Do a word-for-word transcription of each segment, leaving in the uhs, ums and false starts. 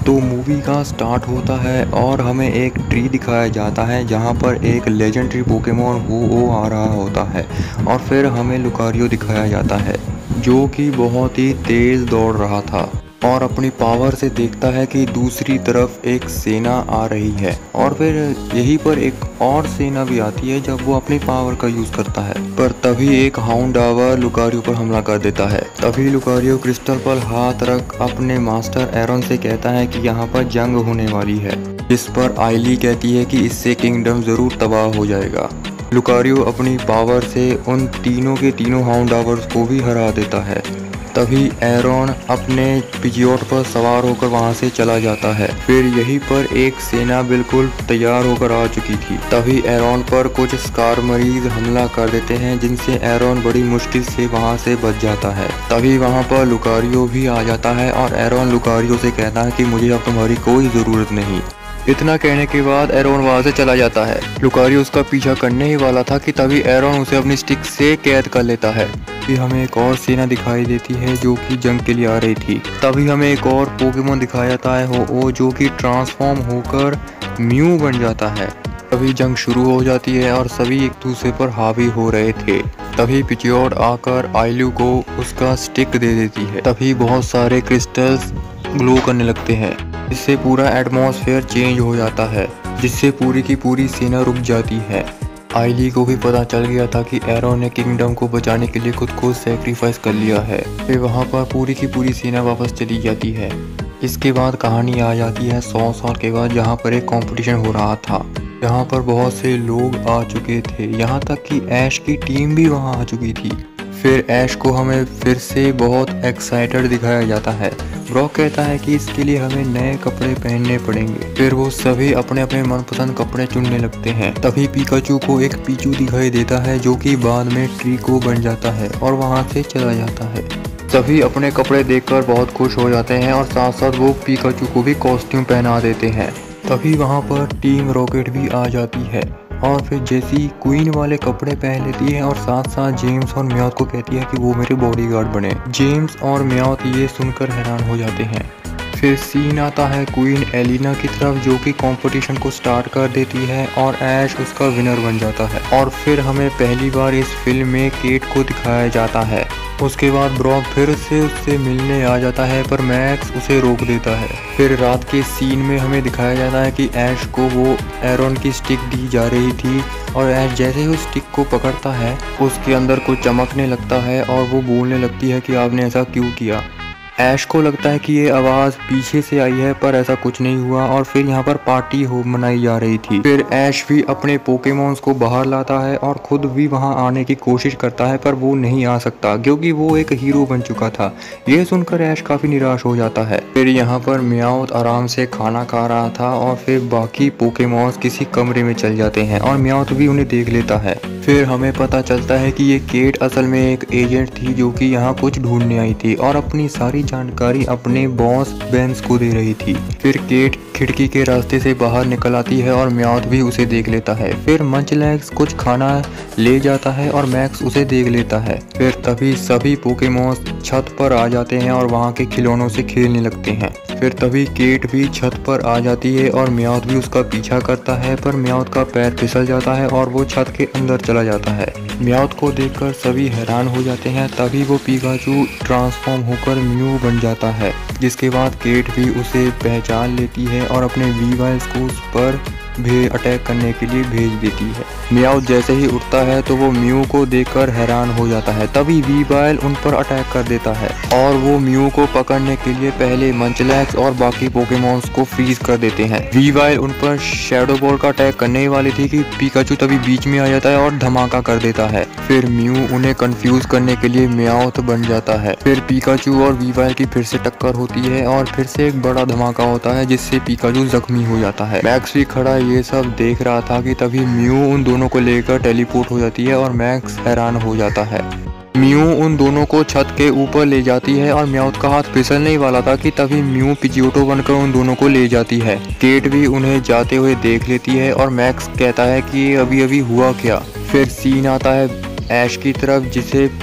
तो मूवी का स्टार्ट होता है और हमें एक ट्री दिखाया जाता है जहाँ पर एक लेजेंडरी पोकेमॉन हो आ रहा होता है और फिर हमें लुकारियो दिखाया जाता है जो कि बहुत ही तेज़ दौड़ रहा था और अपनी पावर से देखता है कि दूसरी तरफ एक सेना आ रही है और फिर यहीं पर एक और सेना भी आती है जब वो अपनी पावर का यूज़ करता है। पर तभी एक हाउंडावर लुकारियो पर हमला कर देता है। तभी लुकारियो क्रिस्टल पर हाथ रख अपने मास्टर एरॉन से कहता है कि यहाँ पर जंग होने वाली है, जिस पर आइली कहती है कि इससे किंगडम ज़रूर तबाह हो जाएगा। लुकारियो अपनी पावर से उन तीनों के तीनों हाउंडावर्स को भी हरा देता है। तभी एरॉन अपने पिजियोट पर सवार होकर वहां से चला जाता है। फिर यहीं पर एक सेना बिल्कुल तैयार होकर आ चुकी थी। तभी एरॉन पर कुछ स्कार मरीज हमला कर देते हैं जिनसे एरॉन बड़ी मुश्किल से वहां से बच जाता है। तभी वहां पर लुकारियो भी आ जाता है और एरॉन लुकारियो से कहता है कि मुझे अब तुम्हारी कोई ज़रूरत नहीं। इतना कहने के बाद एरॉन वहां से चला जाता है। लुकारियो उसका पीछा करने ही वाला था कि तभी एरॉन उसे अपनी स्टिक से कैद कर लेता है। फिर हमें एक और सेना दिखाई देती है जो कि जंग के लिए आ रही थी। तभी हमें एक और पोकेमॉन दिखाया जाता है हो ओ जो कि ट्रांसफॉर्म होकर म्यू बन जाता है। तभी जंग शुरू हो जाती है और सभी एक दूसरे पर हावी हो रहे थे। तभी पिजियोट आकर आइलू को उसका स्टिक दे देती है। तभी बहुत सारे क्रिस्टल्स ग्लो करने लगते हैं, इससे पूरा एटमॉस्फेयर चेंज हो जाता है, जिससे पूरी की पूरी सेना रुक जाती है। आइली को भी पता चल गया था कि एरॉन ने किंगडम को बचाने के लिए खुद को सैक्रिफाइस कर लिया है। फिर वहाँ पर पूरी की पूरी सेना वापस चली जाती है। इसके बाद कहानी आ जाती है सौ साल के बाद, जहाँ पर एक कंपटीशन हो रहा था। यहाँ पर बहुत से लोग आ चुके थे, यहाँ तक कि ऐश की टीम भी वहाँ आ चुकी थी। फिर ऐश को हमें फिर से बहुत एक्साइटेड दिखाया जाता है। ब्रॉक कहता है कि इसके लिए हमें नए कपड़े पहनने पड़ेंगे। फिर वो सभी अपने अपने मनपसंद कपड़े चुनने लगते हैं। तभी पिकाचू को एक पीचू दिखाई देता है जो कि बाद में ट्रीको बन जाता है और वहां से चला जाता है। सभी अपने कपड़े देखकर बहुत खुश हो जाते हैं और साथ साथ वो पिकाचू को भी कॉस्ट्यूम पहना देते हैं। तभी वहाँ पर टीम रॉकेट भी आ जाती है और फिर जेसी क्वीन वाले कपड़े पहन लेती है और साथ साथ जेम्स और म्याउथ को कहती है कि वो मेरे बॉडीगार्ड बने। जेम्स और म्याउथ ये सुनकर हैरान हो जाते हैं। फिर सीन आता है क्वीन एलिना की तरफ जो कि कंपटीशन को स्टार्ट कर देती है और ऐश उसका विनर बन जाता है। और फिर हमें पहली बार इस फिल्म में केट को दिखाया जाता है। उसके बाद ब्रॉक फिर से उससे मिलने आ जाता है पर मैक्स उसे रोक देता है। फिर रात के सीन में हमें दिखाया जाता है कि ऐश को वो एरॉन की स्टिक दी जा रही थी और ऐश जैसे ही उस स्टिक को पकड़ता है उसके अंदर कुछ चमकने लगता है और वो बोलने लगती है कि आपने ऐसा क्यों किया। ऐश को लगता है कि ये आवाज़ पीछे से आई है पर ऐसा कुछ नहीं हुआ और फिर यहाँ पर पार्टी हो मनाई जा रही थी। फिर ऐश भी अपने पोकेमॉन्स को बाहर लाता है और खुद भी वहाँ आने की कोशिश करता है पर वो नहीं आ सकता क्योंकि वो एक हीरो बन चुका था। ये सुनकर ऐश काफ़ी निराश हो जाता है। फिर यहाँ पर म्याउथ आराम से खाना खा रहा था और फिर बाकी पोकेमॉन्स किसी कमरे में चल जाते हैं और म्याउथ भी उन्हें देख लेता है। फिर हमें पता चलता है कि ये केट असल में एक एजेंट थी जो कि यहाँ कुछ ढूंढने आई थी और अपनी सारी जानकारी अपने बॉस बेंस को दे रही थी। फिर केट खिड़की के रास्ते से बाहर निकल आती है और म्याउथ भी उसे देख लेता है। फिर मंचलैक्स कुछ खाना ले जाता है और मैक्स उसे देख लेता है। फिर तभी सभी पोकेमॉन्स छत पर आ जाते हैं और वहाँ के खिलौनों से खेलने लगते हैं। फिर तभी केट भी छत पर आ जाती है और म्याउथ भी उसका पीछा करता है पर म्याउथ का पैर फिसल जाता है और वो छत के अंदर चला जाता है। म्याउथ को देखकर सभी हैरान हो जाते हैं। तभी वो पिकाचू ट्रांसफॉर्म होकर म्यू बन जाता है, जिसके बाद केट भी उसे पहचान लेती है और अपने वीवाइल्स को उस पर भी अटैक करने के लिए भेज देती है। म्याउथ जैसे ही उठता है तो वो म्यू को देखकर हैरान हो जाता है। तभी वीवाइल उन पर अटैक कर देता है और वो म्यू को पकड़ने के लिए पहले मंचलैक्स और बाकी पोकेमॉन्स को फ्रीज कर देते हैं। वीवाइल उन पर शैडो बॉल का अटैक करने ही वाली थी कि पिकाचू तभी बीच में आ जाता है और धमाका कर देता है। फिर म्यू उन्हें कंफ्यूज करने के लिए म्याउथ बन जाता है। फिर पिकाचू और वीवाइल की फिर से टक्कर होती है और फिर से एक बड़ा धमाका होता है जिससे पिकाचू जख्मी हो जाता है। मैक्स भी खड़ा ये सब देख रहा था कि तभी म्यू उन दोनों को लेकर टेलीपोर्ट हो जाती है और मैक्स हैरान हो जाता है। म्यू उन दोनों को छत के ऊपर ले जाती है और म्याउथ का हाथ फिसलने ही वाला था कि तभी म्यू पिजियोटो बनकर उन दोनों को ले जाती है। केट भी उन्हें जाते हुए देख लेती है और मैक्स कहता है कि अभी अभी हुआ क्या। फिर सीन आता है ऐश की तरफ जिसे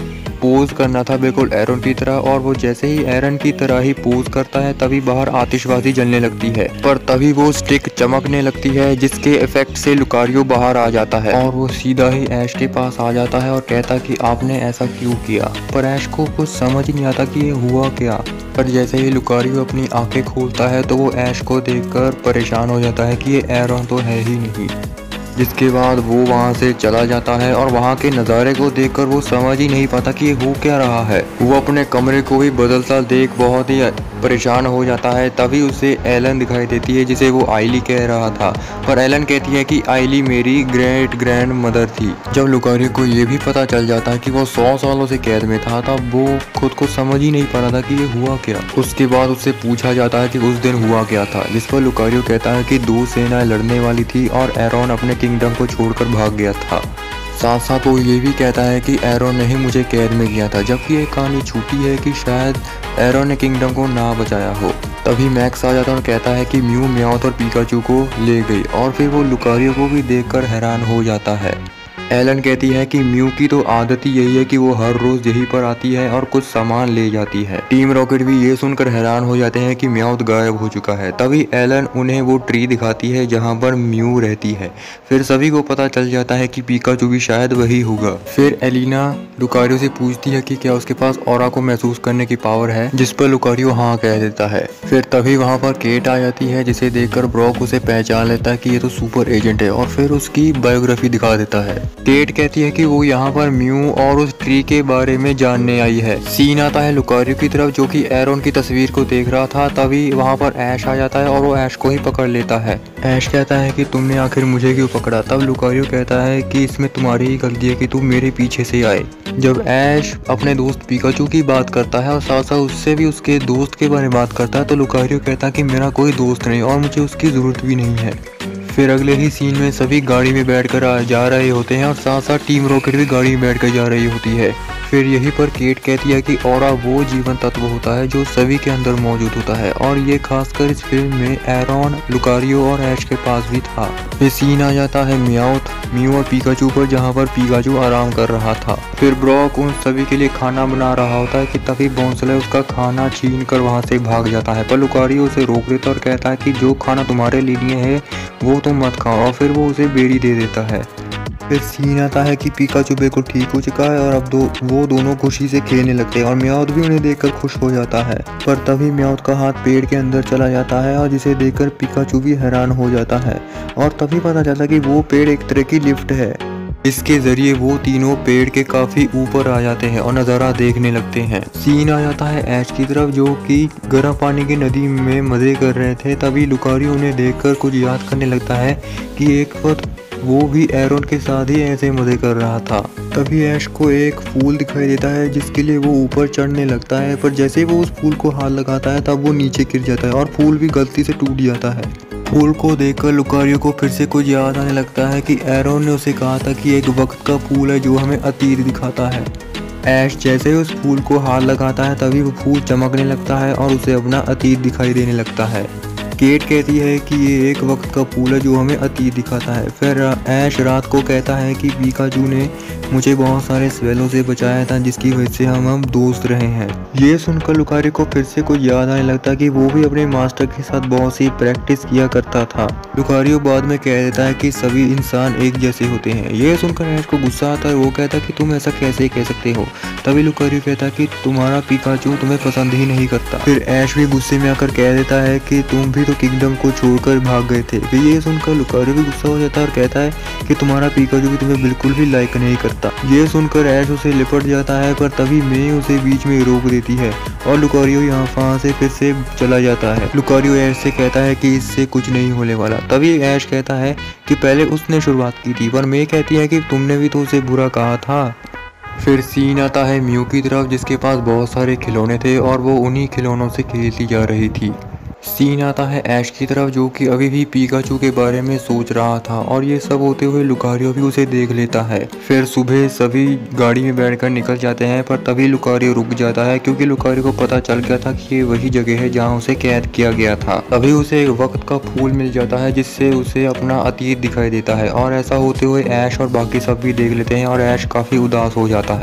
पोज करना था बिल्कुल एरन की तरह, और वो जैसे ही एरन की तरह ही पोज करता है तभी बाहर आतिशबाजी जलने लगती है। पर तभी वो स्टिक चमकने लगती है जिसके इफेक्ट से लुकारियो बाहर आ जाता है और वो सीधा ही ऐश के पास आ जाता है और कहता कि आपने ऐसा क्यों किया। पर ऐश को कुछ समझ नहीं आता कि ये हुआ क्या। पर जैसे ही लुकारियो अपनी आंखें खोलता है तो वो ऐश को देखकर परेशान हो जाता है कि ये एरन तो है ही नहीं। जिसके बाद वो वहाँ से चला जाता है और वहाँ के नज़ारे को देखकर वो समझ ही नहीं पाता कि ये हो क्या रहा है। वो अपने कमरे को भी बदलता देख बहुत ही परेशान हो जाता है। तभी उसे एलन दिखाई देती है जिसे वो आइली कह रहा था, पर एलन कहती है कि आइली मेरी ग्रेट ग्रैंड मदर थी। जब लुकारियो को ये भी पता चल जाता है कि वो सौ सालों से कैद में था तब वो खुद को समझ ही नहीं पा रहा था कि ये हुआ क्या। उसके बाद उससे पूछा जाता है कि उस दिन हुआ क्या था, जिस पर लुकारियो कहता है कि दो सेनाएं लड़ने वाली थी और एरन अपने किंगडम को छोड़कर भाग गया था। साथ साथ वो ये भी कहता है कि एरन ने ही मुझे कैद में किया था, जबकि ये कहानी छूटी है कि शायद एरन ने किंगडम को ना बचाया हो। तभी मैक्स आ जाता है और कहता है कि म्यू म्याउथ और पिकाचू को ले गई, और फिर वो लुकारियो को भी देखकर हैरान हो जाता है। एलन कहती है कि म्यू की तो आदत ही यही है कि वो हर रोज यहीं पर आती है और कुछ सामान ले जाती है। टीम रॉकेट भी ये सुनकर हैरान हो जाते हैं कि म्याउथ गायब हो चुका है। तभी एलन उन्हें वो ट्री दिखाती है जहाँ पर म्यू रहती है। फिर सभी को पता चल जाता है कि पिकाचू भी शायद वही होगा। फिर एलिना लुकारियो से पूछती है कि क्या उसके पास ऑरा को महसूस करने की पावर है, जिस पर लुकारियो हाँ कह देता है। फिर तभी वहाँ पर केट आ जाती है जिसे देखकर ब्रॉक उसे पहचान लेता है कि ये तो सुपर एजेंट है, और फिर उसकी बायोग्राफी दिखा देता है। केट कहती है कि वो यहाँ पर म्यू और उस ट्री के बारे में जानने आई है। सीन आता है लुकारियो की तरफ जो कि एरन की तस्वीर को देख रहा था। तभी वहाँ पर ऐश आ जाता है और वो ऐश को ही पकड़ लेता है। ऐश कहता है कि तुमने आखिर मुझे क्यों पकड़ा। तब लुकारियो कहता है कि इसमें तुम्हारी ही गलती है कि तुम मेरे पीछे से आए। जब ऐश अपने दोस्त पिकाचू की बात करता है और साथ साथ उससे भी उसके दोस्त के बारे में बात करता है तो लुकारियो कहता है कि मेरा कोई दोस्त नहीं और मुझे उसकी ज़रूरत भी नहीं है। फिर अगले ही सीन में सभी गाड़ी में बैठकर जा रहे होते हैं और साथ साथ टीम रॉकेट भी गाड़ी में बैठकर जा रही होती है। फिर यहीं पर केट कहती है कि ऑरा वो जीवन तत्व होता है जो सभी के अंदर मौजूद होता है, और ये खासकर इस फिल्म में एरन, लुकारियो और ऐश के पास भी था। फिर सीन आ जाता है म्याउथ, म्यू और पिकाचू पर, जहाँ पर पिकाचू आराम कर रहा था। फिर ब्रॉक उन सभी के लिए खाना बना रहा होता है कि तभी बोंसले उसका खाना छीन कर वहाँ से भाग जाता है, पर लुकारियो उसे रोक देता और कहता है कि जो खाना तुम्हारे लिए है वो तुम मत खाओ, और फिर वो उसे बेरी दे देता है। फिर सीन आता है कि पिकाचू बिल्कुल ठीक हो चुका है और अब दो वो दोनों खुशी से खेलने लगते हैं और म्याउथ भी उन्हें देखकर खुश हो जाता है। पर तभी म्याउथ का हाथ पेड़ के अंदर चला जाता है और जिसे देखकर पिकाचू भी हैरान हो जाता है, और तभी पता चलता है कि वो पेड़ एक तरह की लिफ्ट है। इसके जरिए वो तीनों पेड़ के काफी ऊपर आ जाते हैं और नज़ारा देखने लगते हैं। सीन आ जाता है ऐश की तरफ जो कि गर्म पानी की नदी में मजे कर रहे थे। तभी लुकारियो उन्हें देखकर कुछ याद करने लगता है कि एक वक्त वो भी एरन के साथ ही ऐसे मजे कर रहा था। तभी ऐश को एक फूल दिखाई देता है जिसके लिए वो ऊपर चढ़ने लगता है, पर जैसे ही वो उस फूल को हाथ लगाता है तब वो नीचे गिर जाता है और फूल भी गलती से टूट जाता है। फूल को देखकर लुकारियो को फिर से कुछ याद आने लगता है कि एरन ने उसे कहा था कि एक वक्त का फूल है जो हमें अतीत दिखाता है। ऐश जैसे ही उस फूल को हाथ लगाता है तभी वो फूल चमकने लगता है और उसे अपना अतीत दिखाई देने लगता है। केट कहती है कि ये एक वक्त का फूल है जो हमें अतीत दिखाता है। फिर ऐश रात को कहता है कि पिकाचू ने मुझे बहुत सारे स्वेलों से बचाया था जिसकी वजह से हम हम दोस्त रहे हैं। ये सुनकर लुकारियो को फिर से कुछ याद आने लगता कि वो भी अपने मास्टर के साथ बहुत सी प्रैक्टिस किया करता था। लुकारियो बाद में कह देता है कि सभी इंसान एक जैसे होते हैं। ये सुनकर ऐश को गुस्सा आता है, वो कहता है कि तुम ऐसा कैसे कह सकते हो। तभी लुकारियो कहता है कि तुम्हारा पिकाचू तुम्हें पसंद ही नहीं करता। फिर ऐश भी गुस्से में आकर कह देता है कि तुम भी तो किंगडम को छोड़कर भाग गए थे। फिर ये सुनकर लुकारियो भी गुस्सा हो जाता है और कहता है कि तुम्हारा पिकाचू भी तुम्हें बिल्कुल भी लाइक नहीं करता। ये सुनकर ऐश उसे लिपट जाता है, पर तभी मे उसे बीच में रोक देती है और लुकारियो यहाँ वहाँ से फिर से चला जाता है। लुकारियो ऐश से कहता है कि इससे कुछ नहीं होने वाला। तभी ऐश कहता है कि पहले उसने शुरुआत की थी, पर मे कहती है कि तुमने भी तो उसे बुरा कहा था। फिर सीन आता है म्यू की तरफ जिसके पास बहुत सारे खिलौने थे और वो उन्हीं खिलौनों से खेलती जा रही थी। सीन आता है ऐश की तरफ जो कि अभी भी पिकाचू के बारे में सोच रहा था, और ये सब होते हुए लुकारियो भी उसे देख लेता है। फिर सुबह सभी गाड़ी में बैठकर निकल जाते हैं, पर तभी लुकारियो रुक जाता है क्योंकि लुकारियो को पता चल गया था कि ये वही जगह है जहाँ उसे कैद किया गया था। तभी उसे एक वक्त का फूल मिल जाता है जिससे उसे अपना अतीत दिखाई देता है, और ऐसा होते हुए ऐश और बाकी सब भी देख लेते हैं और ऐश काफी उदास हो जाता है।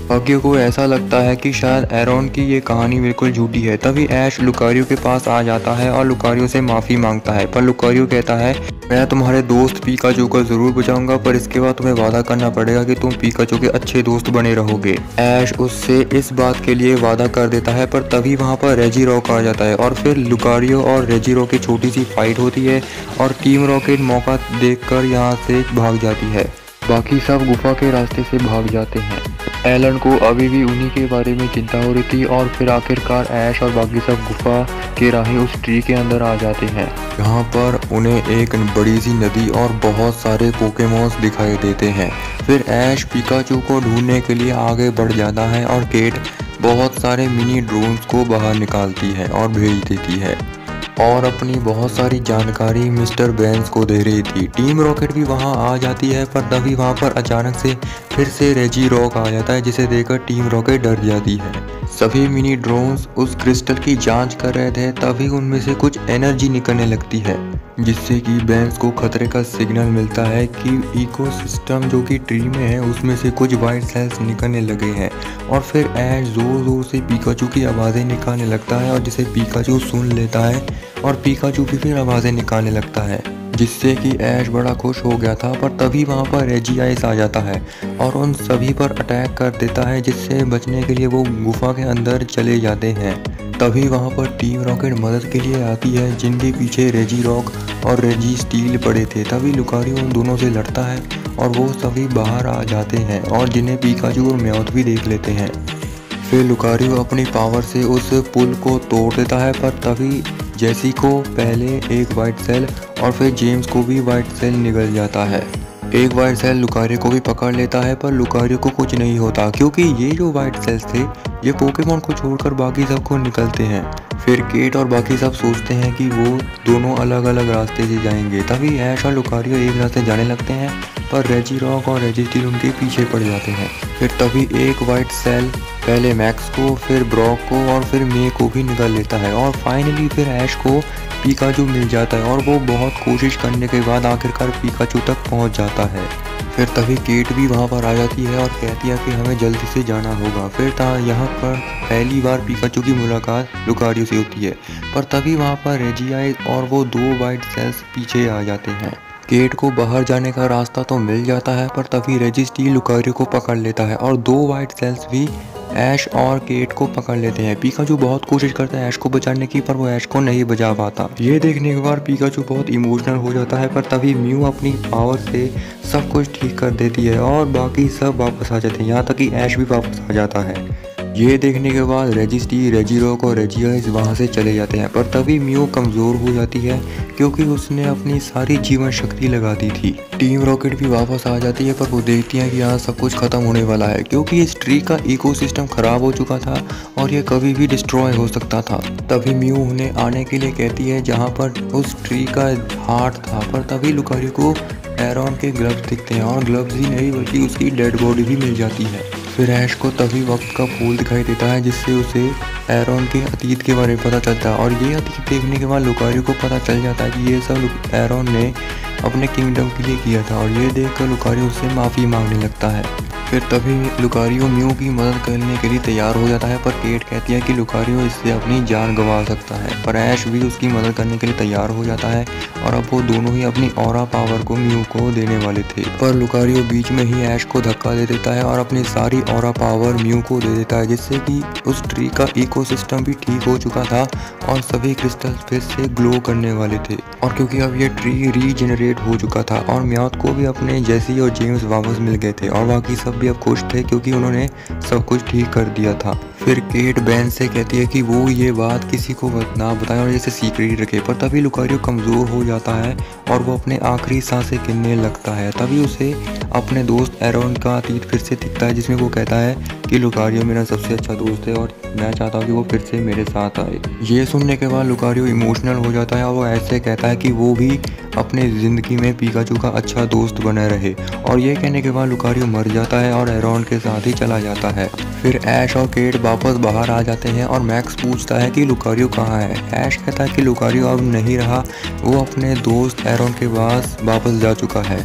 बाकियों को ऐसा लगता है कि शायद एरॉन की ये कहानी बिल्कुल झूठी है। तभी ऐश लुकारियो के पास आ जाता है और लुकारियो से माफ़ी मांगता है, पर लुकारियो कहता है मैं तुम्हारे दोस्त पिकाचू को ज़रूर बचाऊंगा, पर इसके बाद तुम्हें वादा करना पड़ेगा कि तुम पिकाचू के अच्छे दोस्त बने रहोगे। ऐश उससे इस बात के लिए वादा कर देता है, पर तभी वहाँ पर रेजिरॉक आ जाता है और फिर लुकारियो और रेजिरॉक की छोटी सी फाइट होती है और टीम रॉकेट मौका देखकर यहाँ से भाग जाती है। बाकी सब गुफा के रास्ते से भाग जाते हैं। एलन को अभी भी उन्हीं के बारे में चिंता हो रही थी और फिर आखिरकार ऐश और बाकी सब गुफा के राही उस ट्री के अंदर आ जाते हैं। यहाँ पर उन्हें एक बड़ी सी नदी और बहुत सारे पोकेमॉन्स दिखाई देते हैं। फिर ऐश पिकाचू को ढूंढने के लिए आगे बढ़ जाता है और केट बहुत सारे मिनी ड्रोन्स को बाहर निकालती है और भेज देती है और अपनी बहुत सारी जानकारी मिस्टर बेंस को दे रही थी। टीम रॉकेट भी वहां आ जाती है, पर तभी वहां पर अचानक से फिर से रेजिरॉक आ जाता है, जिसे देखकर टीम रॉकेट डर जाती है। सभी मिनी ड्रोन्स उस क्रिस्टल की जांच कर रहे थे, तभी उनमें से कुछ एनर्जी निकलने लगती है, जिससे कि बेंस को खतरे का सिग्नल मिलता है कि इकोसिस्टम जो कि ट्री में है उसमें से कुछ वाइट सेल्स निकलने लगे हैं। और फिर ऐश जोर जोर से पिकाचू की आवाज़ें निकालने लगता है और जिसे पिकाचू सुन लेता है और पिकाचू भी फिर आवाज़ें निकालने लगता है, जिससे कि ऐश बड़ा खुश हो गया था। पर तभी वहाँ पर रेजियाइस आ जाता है और उन सभी पर अटैक कर देता है, जिससे बचने के लिए वो गुफा के अंदर चले जाते हैं। तभी वहाँ पर टीम रॉकेट मदद के लिए आती है, जिनके पीछे रेजिरॉक और रेजी स्टील पड़े थे। तभी लुकारियो उन दोनों से लड़ता है और वो सभी बाहर आ जाते हैं और जिन्हें पिकाचू और म्याउथ भी देख लेते हैं। फिर लुकारियो अपनी पावर से उस पुल को तोड़ देता है, पर तभी जेसी को पहले एक वाइट सेल और फिर जेम्स को भी वाइट सेल निकल जाता है। एक वाइट सेल लुकारियो को भी पकड़ लेता है, पर लुकारियो को कुछ नहीं होता, क्योंकि ये जो वाइट सेल्स थे ये पोकेमॉन को छोड़कर बाकी सबको निकलते हैं। फिर केट और बाकी सब सोचते हैं कि वो दोनों अलग अलग रास्ते से जाएंगे। तभी ऐश और लुकारियो एक रास्ते जाने लगते हैं, पर रेजिरॉक और रेजिस्टील उनके पीछे पड़ जाते हैं। फिर तभी एक वाइट सेल पहले मैक्स को, फिर ब्रॉक को और फिर मे को भी निकल लेता है और फाइनली फिर ऐश को पिकाचू मिल जाता है और वो बहुत कोशिश करने के बाद आखिरकार पिकाचू तक पहुंच जाता है। फिर तभी केट भी वहां पर आ जाती है और कहती है कि हमें जल्दी से जाना होगा। फिर यहाँ पर पहली बार पिकाचू की मुलाकात लुकारियो से होती है, पर तभी वहां पर रेजियाइस और वो दो वाइट सेल्स पीछे आ जाते हैं। केट को बाहर जाने का रास्ता तो मिल जाता है, पर तभी रेजिस्टी लुकारियो को पकड़ लेता है और दो वाइट सेल्स भी ऐश और केट को पकड़ लेते हैं। पिकाचू बहुत कोशिश करता है ऐश को बचाने की, पर वो ऐश को नहीं बचा पाता। ये देखने के बाद पिकाचू बहुत इमोशनल हो जाता है, पर तभी म्यू अपनी पावर से सब कुछ ठीक कर देती है और बाकी सब वापस आ जाते हैं, यहाँ तक कि ऐश भी वापस आ जाता है। ये देखने के बाद रेजिस्टी, रेजिरॉक और रेजियाइस वहाँ से चले जाते हैं, पर तभी म्यू कमज़ोर हो जाती है क्योंकि उसने अपनी सारी जीवन शक्ति लगा दी थी। टीम रॉकेट भी वापस आ जाती है, पर वो देखती है कि यहाँ सब कुछ खत्म होने वाला है, क्योंकि इस ट्री का इकोसिस्टम खराब हो चुका था और ये कभी भी डिस्ट्रॉय हो सकता था। तभी म्यू उन्हें आने के लिए कहती है जहाँ पर उस ट्री का हार्ट था, पर तभी लुकारियो को एरॉन के ग्लव्स दिखते हैं और ग्लव्स ही नहीं बल्कि उसकी डेड बॉडी भी मिल जाती है। फिर ऐश को तभी वक्त का फूल दिखाई देता है, जिससे उसे एरॉन के अतीत के बारे में पता चलता है और ये अतीत देखने के बाद लुकारियो को पता चल जाता है कि ये सब एरॉन ने अपने किंगडम के लिए किया था और ये देखकर लुकारियो उससे माफ़ी मांगने लगता है। फिर तभी लुकारियो म्यू की मदद करने के लिए तैयार हो जाता है, पर केट कहती है कि लुकारियो इससे अपनी जान गंवा सकता है, पर ऐश भी उसकी मदद करने के लिए तैयार हो जाता है और अब वो दोनों ही अपनी ऑरा पावर को म्यू को देने वाले थे, पर लुकारियो बीच में ही ऐश को धक्का दे देता है और अपनी सारी ऑरा पावर म्यू को दे देता है, जिससे कि उस ट्री का इकोसिस्टम भी ठीक हो चुका था और सभी क्रिस्टल फिर से ग्लो करने वाले थे। और क्योंकि अब ये ट्री रीजनरेट हो चुका था और म्याउथ को भी अपने जेसी और जेम्स वापस मिल गए थे और बाकी सब भी अब खुश थे क्योंकि उन्होंने सब कुछ ठीक कर दिया था। फिर केट बेन से कहती है कि वो ये बात किसी को ना बताए और इसे सीक्रेट रखे, पर तभी लुकारियो कमज़ोर हो जाता है और वो अपने आखिरी सांसें गिनने लगता है। तभी उसे अपने दोस्त एरॉन का अतीत फिर से दिखता है, जिसमें वो कहता है कि लुकारियो मेरा सबसे अच्छा दोस्त है और मैं चाहता हूँ कि वो फिर से मेरे साथ आए। ये सुनने के बाद लुकारियो इमोशनल हो जाता है और वो ऐसे कहता है कि वो भी अपने ज़िंदगी में पिकाचू का अच्छा दोस्त बना रहे, और ये कहने के बाद लुकारियो मर जाता है और एरॉन के साथ ही चला जाता है। फिर ऐश और केट वापस बाहर आ जाते हैं और मैक्स पूछता है कि लुकारियो कहाँ है। ऐश कहता है कि लुकारियो अब नहीं रहा, वो अपने दोस्त एरॉन के पास वापस जा चुका है,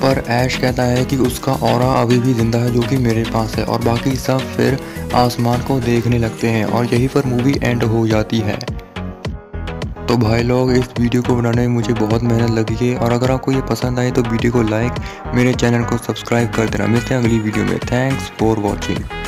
पर ऐश कहता है कि उसका ऑरा अभी भी जिंदा है जो कि मेरे पास है, और बाकी सब फिर आसमान को देखने लगते हैं और यहीं पर मूवी एंड हो जाती है। तो भाई लोग, इस वीडियो को बनाने में मुझे बहुत मेहनत लगी है, और अगर आपको ये पसंद आए तो वीडियो को लाइक, मेरे चैनल को सब्सक्राइब कर देना। मिलते हैं अगली वीडियो में। Thanks for watching.